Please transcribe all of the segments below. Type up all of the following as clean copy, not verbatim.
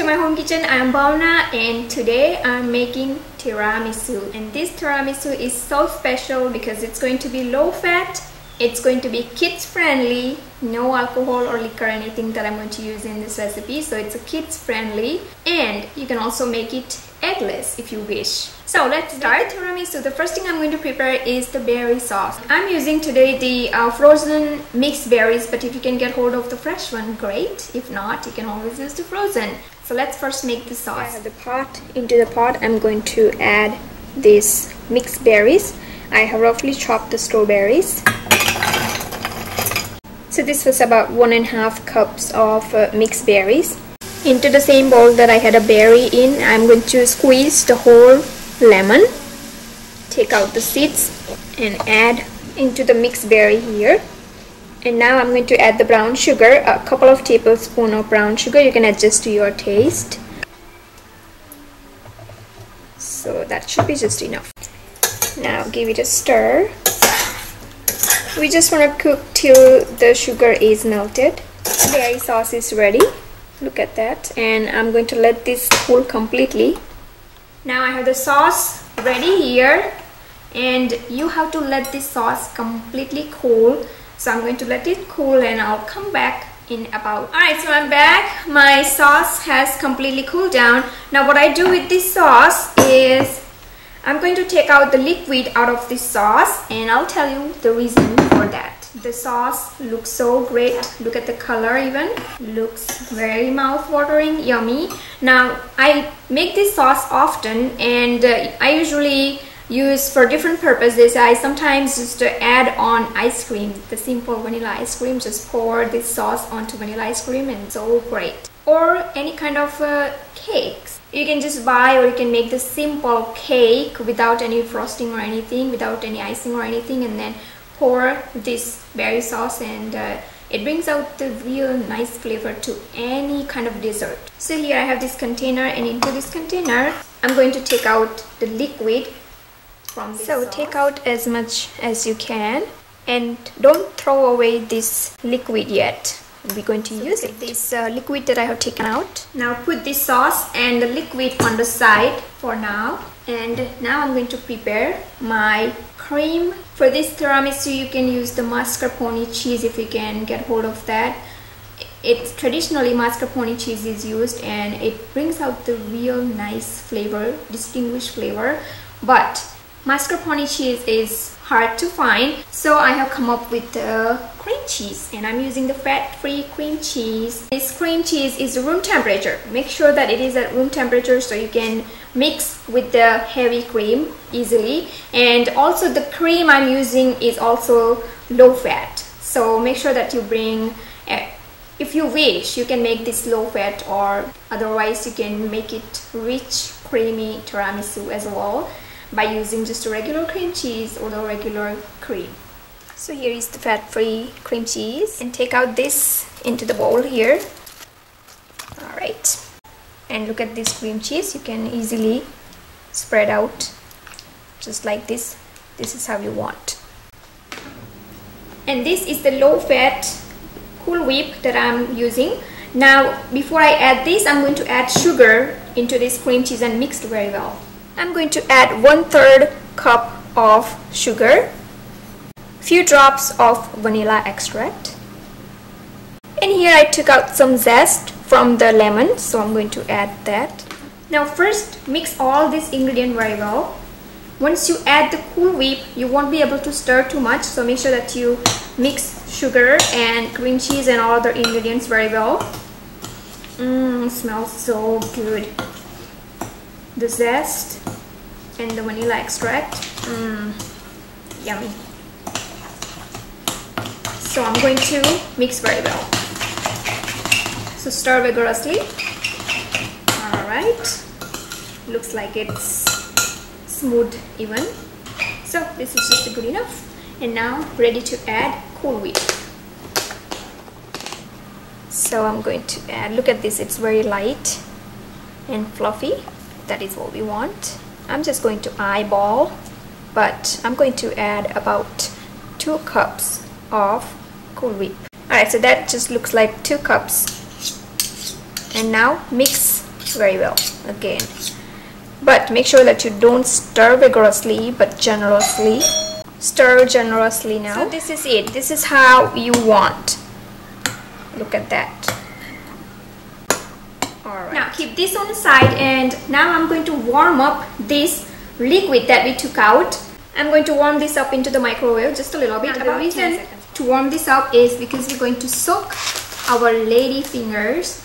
to my home kitchen. I am Bhavna and today I'm making tiramisu, and this tiramisu is so special because it's going to be low fat, it's going to be kids friendly, no alcohol or liquor, anything that I'm going to use in this recipe, so it's a kids friendly, and you can also make it eggless if you wish. So let's start the tiramisu. The first thing I'm going to prepare is the berry sauce. I'm using today the frozen mixed berries, but if you can get hold of the fresh one, great. If not, you can always use the frozen. So let's first make the sauce. I have the pot. Into the pot I'm going to add these mixed berries. I have roughly chopped the strawberries. So this was about 1.5 cups of mixed berries. Into the same bowl that I had a berry in, I'm going to squeeze the whole lemon, take out the seeds and add into the mixed berry here. And now I'm going to add the brown sugar, a couple of tablespoons of brown sugar. You can adjust to your taste. So that should be just enough. Now give it a stir. We just want to cook till the sugar is melted. The berry sauce is ready. Look at that. And I'm going to let this cool completely. Now I have the sauce ready here, and you have to let this sauce completely cool. So I'm going to let it cool and I'll come back in about... Alright, so I'm back. My sauce has completely cooled down. Now what I do with this sauce is I'm going to take out the liquid out of this sauce, and I'll tell you the reason for that. The sauce looks so great. Look at the color even. Looks very mouth-watering, yummy. Now I make this sauce often, and I usually use for different purposes. I sometimes just add on ice cream, the simple vanilla ice cream. Just pour this sauce onto vanilla ice cream and it's so great. Or any kind of cakes. You can just buy, or you can make the simple cake without any frosting or anything, without any icing or anything, and then pour this berry sauce, and it brings out the real nice flavor to any kind of dessert. So here I have this container, and into this container I'm going to take out the liquid from this sauce. Take out as much as you can, and don't throw away this liquid yet. We're going to use it. This liquid that I have taken out. Now put this sauce and the liquid on the side for now. And now I'm going to prepare my cream. For this tiramisu you can use the mascarpone cheese if you can get hold of that. It's traditionally mascarpone cheese is used, and it brings out the real nice flavor, distinguished flavor. But mascarpone cheese is hard to find, so I have come up with the cream cheese, and I'm using the fat-free cream cheese. This cream cheese is room temperature. Make sure that it is at room temperature so you can mix with the heavy cream easily. And also the cream I'm using is also low fat, so make sure that you bring, if you wish, you can make this low fat, or otherwise you can make it rich creamy tiramisu as well by using just a regular cream cheese or the regular cream. So here is the fat-free cream cheese, and take out this into the bowl here. Alright, and look at this cream cheese. You can easily spread out just like this. This is how you want. And this is the low-fat Cool Whip that I'm using. Now before I add this, I'm going to add sugar into this cream cheese and mix it very well. I'm going to add 1/3 cup of sugar, few drops of vanilla extract, and here I took out some zest from the lemon, so I'm going to add that. Now first mix all this ingredient very well. Once you add the Cool Whip, you won't be able to stir too much, so make sure that you mix sugar and cream cheese and all other ingredients very well. Smells so good. The zest and the vanilla extract, yummy. So I'm going to mix very well. So stir vigorously. Alright, looks like it's smooth even. So this is just good enough, and now ready to add Cool Whip. So I'm going to add, look at this, it's very light and fluffy. That is what we want. I'm just going to eyeball, but I'm going to add about 2 cups of Cool Whip. Alright, so that just looks like 2 cups. And now mix very well again. But make sure that you don't stir vigorously, but generously. Stir generously now. So this is it. This is how you want. Look at that. Alright. Now keep this on the side, and now I'm going to warm up this liquid that we took out. I'm going to warm this up into the microwave just a little bit. The reason to warm this up is because we're going to soak our lady fingers.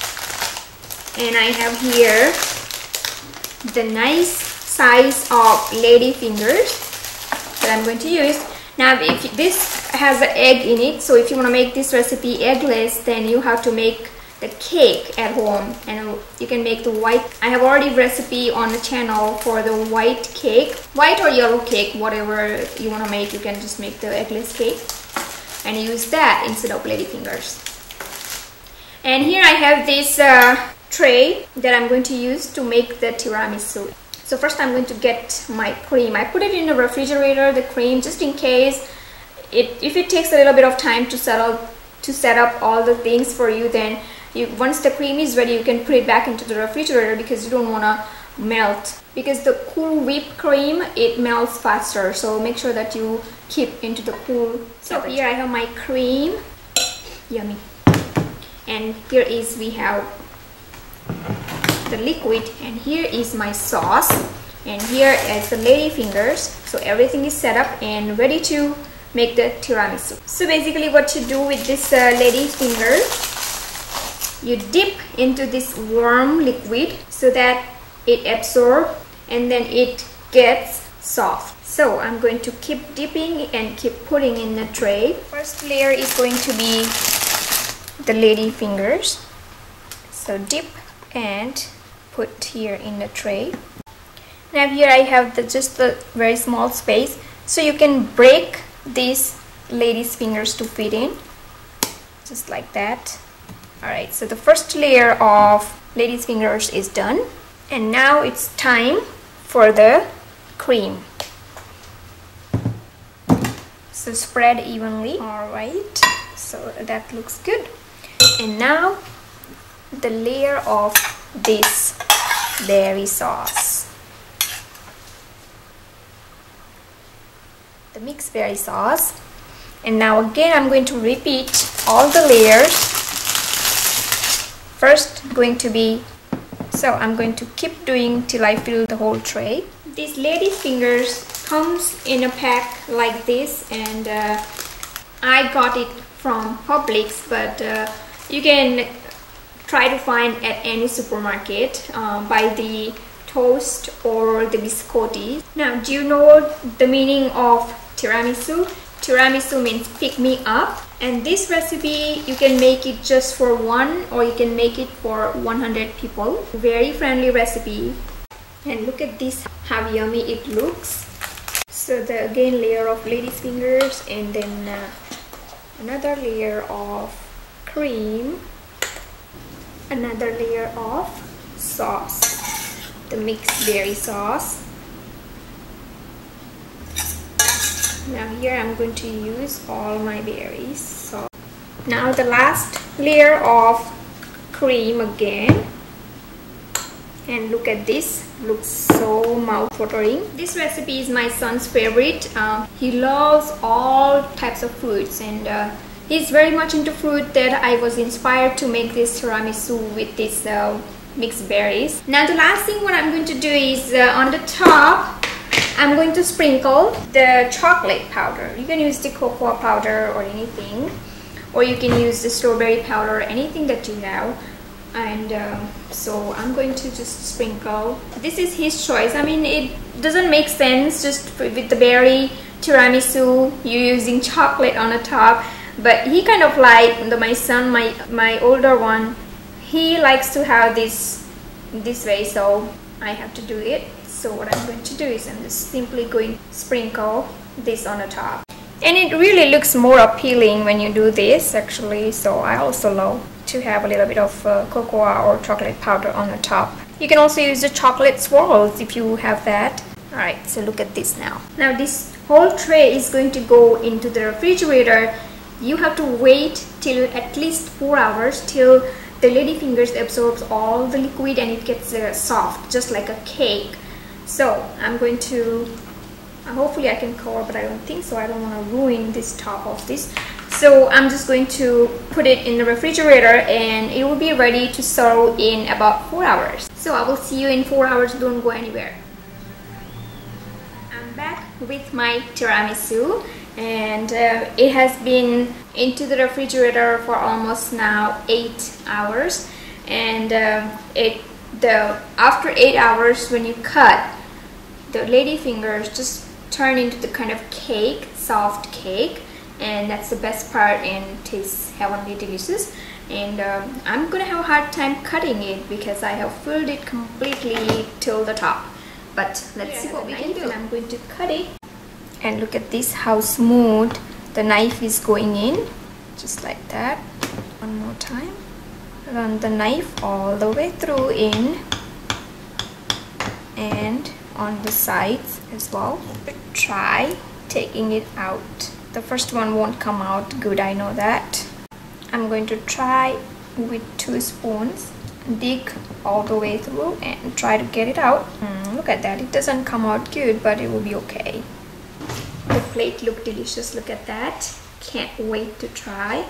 And I have here the nice size of lady fingers that I'm going to use. Now if this has an egg in it, so if you want to make this recipe eggless, then you have to make the cake at home, and you can make the white. I have already recipe on the channel for the white cake, white or yellow cake, whatever you want to make. You can just make the eggless cake and use that instead of lady fingers. And here I have this tray that I'm going to use to make the tiramisu. So first I'm going to get my cream. I put it in the refrigerator, the cream, just in case if it takes a little bit of time to set up all the things for you, then once the cream is ready, you can put it back into the refrigerator, because you don't want to melt, because the cool whipped cream, it melts faster. So make sure that you keep into the cool. So here I have my cream. Yummy. And here is we have the liquid, and here is my sauce, and here is the lady fingers. So everything is set up and ready to make the tiramisu. So basically what you do with this lady finger, you dip into this warm liquid so that it absorbs and then it gets soft. So I'm going to keep dipping and keep putting in the tray. First layer is going to be the lady fingers. So dip and put here in the tray. Now here I have just the very small space, so you can break these lady's fingers to fit in, just like that. Alright, so the first layer of lady's fingers is done, and now it's time for the cream. So spread evenly. Alright, so that looks good. And now the layer of this berry sauce, the mixed berry sauce. And now again I'm going to repeat all the layers. First going to be, so I'm going to keep doing till I fill the whole tray. These lady's fingers comes in a pack like this, and I got it from Publix, but you can try to find at any supermarket by the toast or the biscotti. Now, do you know the meaning of tiramisu? Tiramisu means pick me up, and this recipe you can make it just for one, or you can make it for 100 people. Very friendly recipe. And look at this, how yummy it looks. So the again layer of lady's fingers, and then another layer of cream, another layer of sauce, the mixed berry sauce. Now here I'm going to use all my berries. So now the last layer of cream again, and look at this, looks so mouth-watering. This recipe is my son's favorite. He loves all types of fruits, and he's very much into fruit, that I was inspired to make this tiramisu with this mixed berries. Now the last thing what I'm going to do is on the top I'm going to sprinkle the chocolate powder. You can use the cocoa powder or anything, or you can use the strawberry powder, anything that you have. And so I'm going to just sprinkle. This is his choice. I mean, it doesn't make sense just with the berry tiramisu you using chocolate on the top, but he kind of like my son, my older one, he likes to have this way, so I have to do it. So what I'm going to do is I'm just simply going to sprinkle this on the top, and it really looks more appealing when you do this actually. So I also love to have a little bit of cocoa or chocolate powder on the top. You can also use the chocolate swirls if you have that. Alright, so look at this now. Now this whole tray is going to go into the refrigerator. You have to wait till at least 4 hours till the Ladyfingers absorbs all the liquid and it gets soft, just like a cake. So I'm going to, hopefully I can cover, but I don't think so. I don't want to ruin this top of this. So I'm just going to put it in the refrigerator and it will be ready to serve in about 4 hours. So I will see you in 4 hours. Don't go anywhere. I'm back with my tiramisu, and it has been into the refrigerator for almost now 8 hours. And after 8 hours, when you cut, the Ladyfingers just turn into the kind of cake, soft cake. And that's the best part and tastes heavenly delicious. And I'm gonna have a hard time cutting it because I have filled it completely till the top. But let's see what we can do. And I'm going to cut it. And look at this, how smooth the knife is going in, just like that. One more time. Run the knife all the way through in, and on the sides as well. Try taking it out. The first one won't come out good, I know that. I'm going to try with 2 spoons, dig all the way through and try to get it out. Look at that, it doesn't come out good, but it will be okay. The plate look delicious, look at that. Can't wait to try.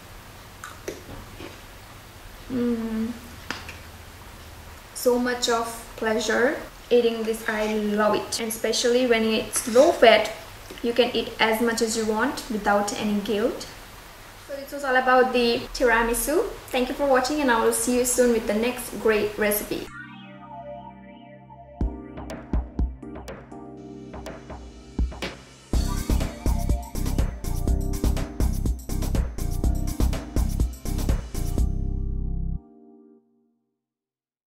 So much of pleasure eating this, I love it. And especially when it's low fat, you can eat as much as you want without any guilt. So this was all about the tiramisu. Thank you for watching, and I will see you soon with the next great recipe.